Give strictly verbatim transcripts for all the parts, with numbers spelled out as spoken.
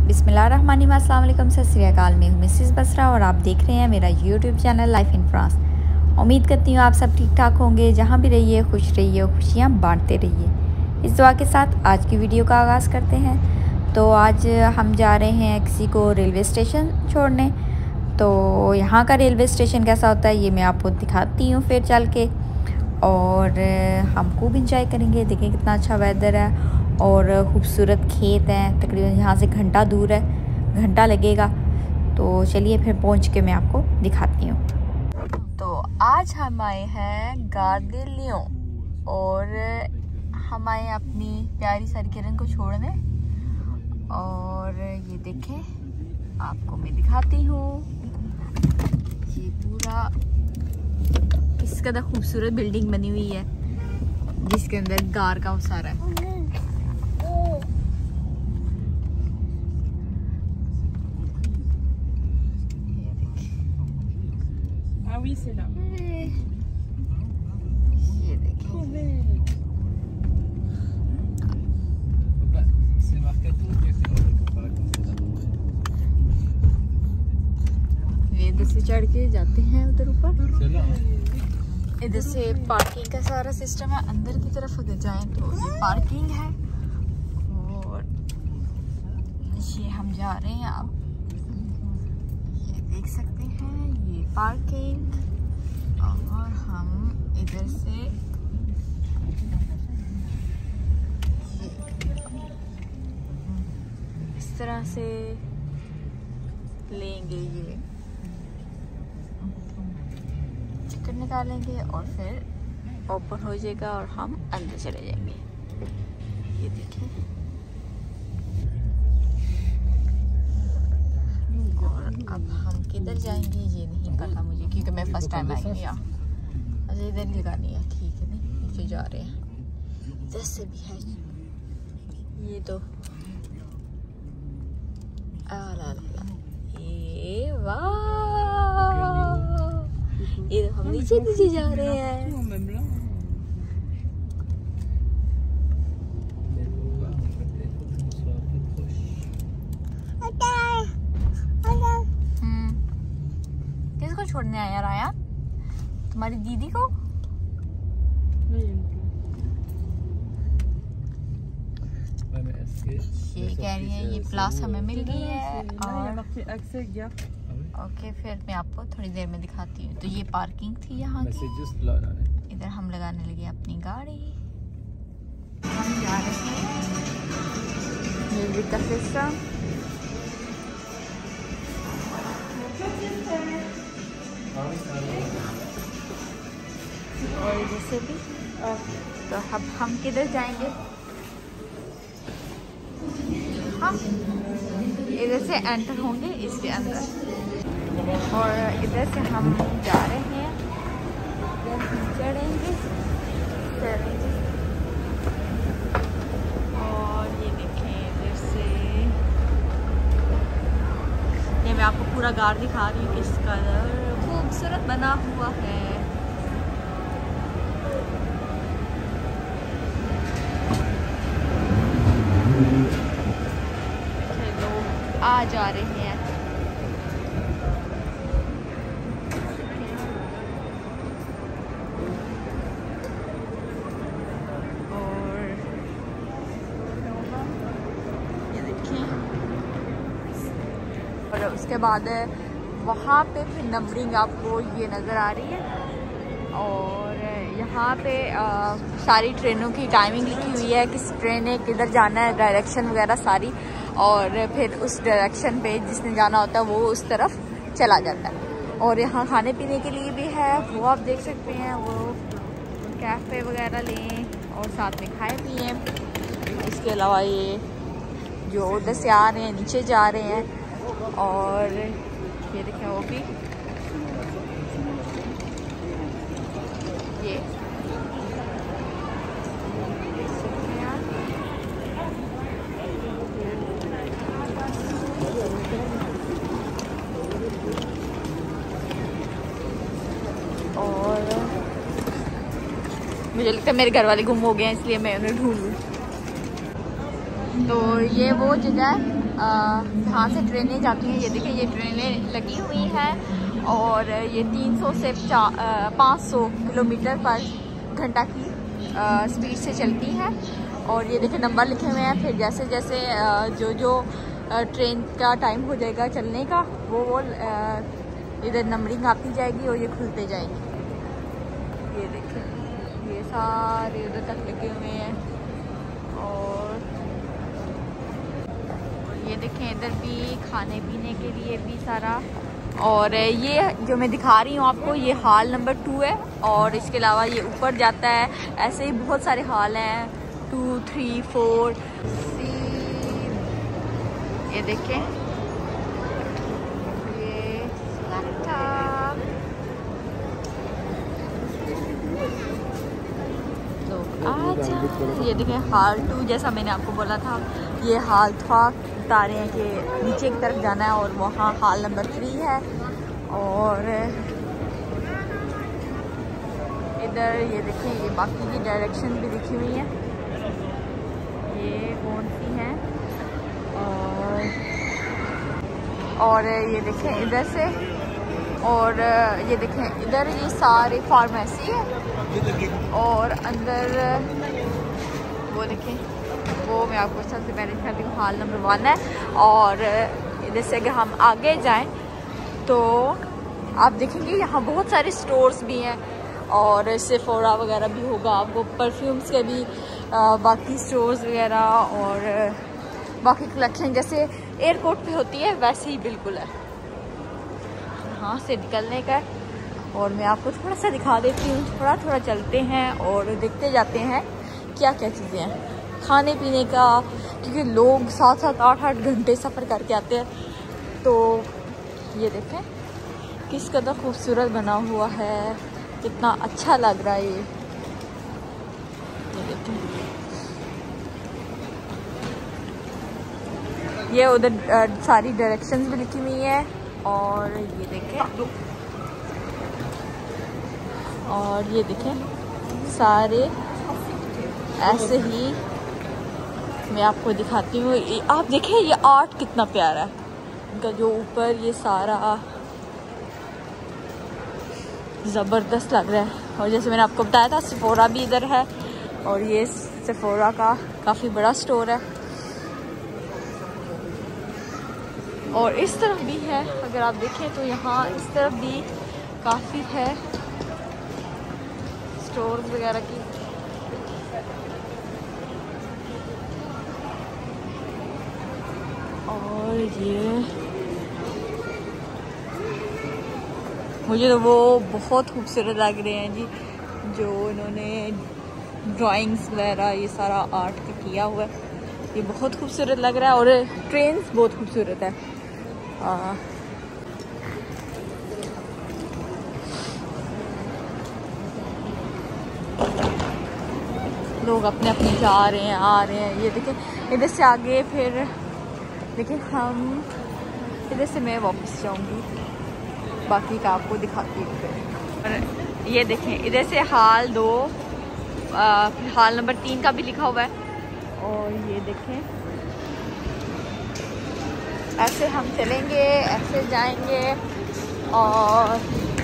बिस्मिल्लाहिर्रहमानिर्रहीम, अस्सलाम वालेकुम, सत श्री अकाल। मैं हूँ मिसेस बसरा और आप देख रहे हैं मेरा YouTube channel life in France. उम्मीद करती हूँ आप सब ठीक ठाक होंगे। जहाँ भी रहिए खुश रहिए और खुशियाँ बांटते रहिए। इस दुआ के साथ आज की वीडियो का आगाज़ करते हैं। तो आज हम जा रहे हैं किसी को रेलवे स्टेशन छोड़ने। तो यहाँ का रेलवे स्टेशन कैसा होता है ये मैं आपको दिखाती हूँ फिर चल के, और हम खूब इंजॉय करेंगे। देखें कितना अच्छा वेदर है और ख़ूबसूरत खेत हैं। तकरीबन यहाँ से घंटा दूर है, घंटा लगेगा। तो चलिए फिर पहुँच के मैं आपको दिखाती हूँ। तो आज हम आए हैं गार दे लियों और हम आए अपनी प्यारी सारी किरण को छोड़ने। और ये देखें आपको मैं दिखाती हूँ, ये पूरा इस कदर खूबसूरत बिल्डिंग बनी हुई है जिसके अंदर गार का उसारा है। Oui, c'est là. ये देखिए C'est Marcato qui a fait la ये इधर से चढ़ के जाते हैं उधर ऊपर। C'est là. इधर से पार्किंग का सारा सिस्टम है। अंदर की तरफ उधर जाएं तो ये पार्किंग है और ये हम जा रहे हैं। आप ये देख सकते हैं, ये पार्किंग। और हम इधर से इस तरह से लेंगे, ये टिकट निकालेंगे और फिर ओपन हो जाएगा और हम अंदर चले जाएंगे। ये देखिए, और अब हम किधर जाएंगे ये नहीं पता मुझे, क्योंकि मैं फर्स्ट टाइम आई हूँ यहाँ। अच्छा इधर लगानी है, ठीक है। नहीं नीचे जा रहे हैं, इधर से भी है ये। तो आ ला ला ये वाह, ये हम नीचे नीचे जा रहे हैं। किसको छोड़ने आया राया? तुम्हारी दीदी को? ये कह रही है ये प्लास हमें मिल गई है। और ओके फिर मैं आपको थोड़ी देर में दिखाती हूँ। तो ये पार्किंग थी यहाँ की। इधर हम लगाने लगे अपनी गाड़ी। हम जा रहे हैं म्यूजिक का सिस्टम। और इधर से भी। तो अब हम किधर जाएंगे? हम इधर से एंटर होंगे इसके अंदर और इधर से हम जा रहे हैं, चढ़ेंगे चढ़ेंगे। और ये देखें इधर से, ये मैं आपको पूरा गार दिखा रही हूँ किस कदर खूबसूरत बना हुआ है। लोग आ जा रहे हैं। और ये देखिए, और उसके बाद वहाँ पे फिर नंबरिंग आपको ये नज़र आ रही है। और यहाँ पे आ, सारी ट्रेनों की टाइमिंग लिखी हुई है, किस ट्रेन ने किधर जाना है, डायरेक्शन वगैरह सारी। और फिर उस डायरेक्शन पे जिसने जाना होता है वो उस तरफ चला जाता है। और यहाँ खाने पीने के लिए भी है, वो आप देख सकते हैं। वो कैफ़े वगैरह लें और साथ में खाएं पिएं। इसके अलावा ये जो उधर से आ रहे हैं नीचे जा रहे हैं। और ये देखें वो भी ये और मुझे लगता है मेरे घर वाले गुम हो गए हैं, इसलिए मैं उन्हें ढूंढ लूँ। तो ये वो जगह है यहाँ से ट्रेनें जाती हैं। ये देखिए ये ट्रेनें लगी हुई हैं और ये तीन सौ से पाँच सौ किलोमीटर पर घंटा की स्पीड से चलती हैं। और ये देखिए नंबर लिखे हुए हैं। फिर जैसे जैसे जो जो ट्रेन का टाइम हो जाएगा चलने का, वो वो इधर नंबरिंग आती जाएगी और ये खुलते जाएंगे। ये देखें ये सारे उधर तक लगे हुए हैं। और ये देखें इधर भी खाने पीने के लिए भी सारा। और ये जो मैं दिखा रही हूँ आपको, ये हॉल नंबर टू है। और इसके अलावा ये ऊपर जाता है। ऐसे ही बहुत सारे हॉल हैं, टू थ्री फोर सी। ये देखें ये तो आज ये देखें हॉल टू, जैसा मैंने आपको बोला था ये हॉल था बता रहे हैं कि नीचे की तरफ जाना है और वहाँ हॉल नंबर थ्री है। और इधर ये देखें ये बाकी की डायरेक्शन भी लिखी हुई है, ये कौन सी हैं। और और ये देखें इधर से, और ये देखें इधर ये सारे फार्मेसी है। और अंदर वो देखें, वो मैं आपको सबसे पहले दिखाती हूँ, हॉल नंबर वन है। और इधर से अगर हम आगे जाएं तो आप देखेंगे यहाँ बहुत सारे स्टोर्स भी हैं और सेफोरा वगैरह भी होगा आपको, परफ्यूम्स के भी आ, बाकी स्टोर्स वगैरह और बाकी कलेक्शन जैसे एयरपोर्ट पे होती है वैसे ही बिल्कुल है। यहाँ से निकलने का, और मैं आपको थोड़ा सा दिखा देती हूँ। थोड़ा थोड़ा चलते हैं और देखते जाते हैं क्या क्या चीज़ें हैं खाने पीने का, क्योंकि लोग सात सात आठ आठ घंटे सफ़र करके आते हैं। तो ये देखें किस कदर खूबसूरत बना हुआ है, कितना अच्छा लग रहा है ये। ये देखें ये उधर सारी डायरेक्शंस भी लिखी हुई है। और ये देखें और ये देखें सारे ऐसे ही मैं आपको दिखाती हूँ। आप देखें ये आर्ट कितना प्यारा है इनका, जो ऊपर ये सारा ज़बरदस्त लग रहा है। और जैसे मैंने आपको बताया था सेफोरा भी इधर है, और ये सेफोरा का काफ़ी बड़ा स्टोर है। और इस तरफ भी है, अगर आप देखें तो यहाँ इस तरफ भी काफ़ी है स्टोर वगैरह की। और ये मुझे तो वो बहुत खूबसूरत लग रहे हैं जी, जो इन्होंने ड्राइंग्स वगैरह ये सारा आर्ट किया हुआ है, ये बहुत खूबसूरत लग रहा है। और ट्रेन्स बहुत खूबसूरत है। आ, लोग अपने अपने जा रहे हैं आ रहे हैं। ये देखें इधर से आगे, फिर देखिए हम इधर से मैं वापस जाऊंगी, बाकी का आपको दिखाती हूँ फिर। और ये देखें इधर से हाल दो, हाल नंबर तीन का भी लिखा हुआ है। और ये देखें ऐसे हम चलेंगे, ऐसे जाएंगे। और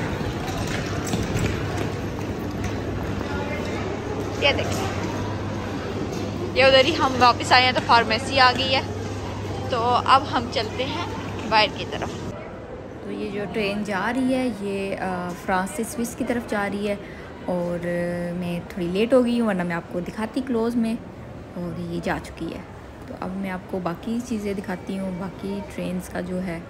ये देखें ये उधर ही हम वापस आए हैं तो फार्मेसी आ गई है। तो अब हम चलते हैं बाहर की तरफ। तो ये जो ट्रेन जा रही है ये फ्रांस से स्विस की तरफ जा रही है। और आ, मैं थोड़ी लेट हो गई हूँ, वरना मैं आपको दिखाती क्लोज़ में। और ये जा चुकी है। तो अब मैं आपको बाकी चीज़ें दिखाती हूँ, बाकी ट्रेन्स का जो है।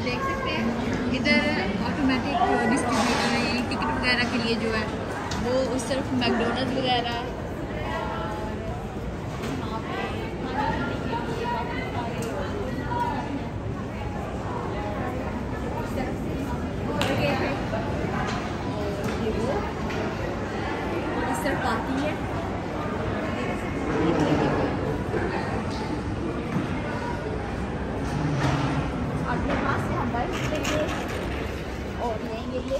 देख सकते हैं इधर ऑटोमेटिक डिस्ट्रीब्यूटर है टिकट वगैरह के लिए जो है वो, उस तरफ मैकडोनल्ड्स वगैरह है। इस तरफ पार्किंग है। अपने पास से हम बाइक लेंगे और लेंगे ये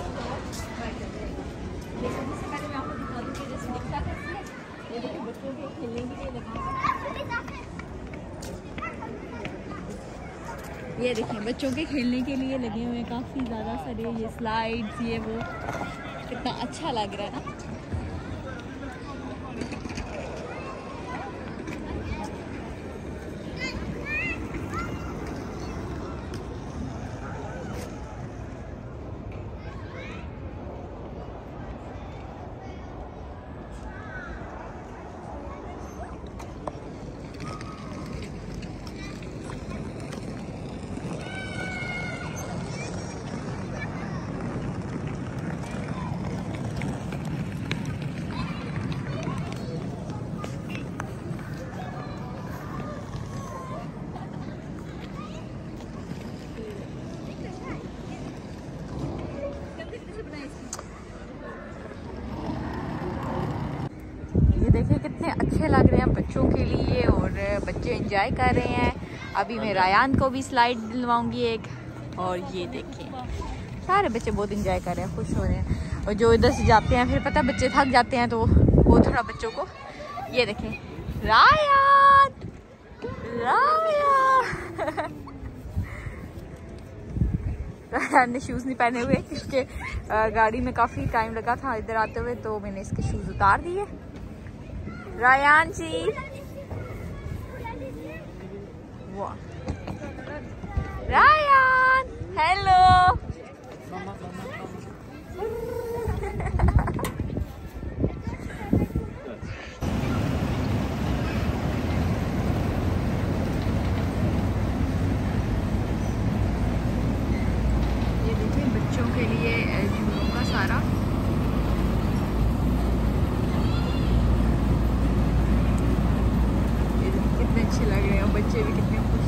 लेकिन इससे पहले मैं आपको दिखा दूँ कि जैसे दिखता कैसे है। ये देखिए बच्चों के खेलने के लिए लगे, ये देखिए बच्चों के खेलने के लिए लगे हुए हैं काफ़ी ज़्यादा सारे, ये स्लाइड्स ये वो, कितना अच्छा लग रहा है ना। देखिए कितने अच्छे लग रहे हैं बच्चों के लिए और बच्चे एंजॉय कर रहे हैं। अभी मैं रायान को भी स्लाइड दिलवाऊंगी एक, और ये देखिए सारे बच्चे बहुत एंजॉय कर रहे हैं, खुश हो रहे हैं। और जो इधर से जाते हैं फिर पता बच्चे थक जाते हैं तो वो थोड़ा बच्चों को, ये देखें रायान रायान रायान ने शूज़ नहीं पहने हुए क्योंकि गाड़ी में काफ़ी टाइम लगा था इधर आते हुए, तो मैंने इसके शूज़ उतार दिए। रायान जी वाह, रायान हेलो ये देखिए बच्चों के लिए झूलों का सारा, अच्छे लग रहे हैं, बच्चे भी कितने खुश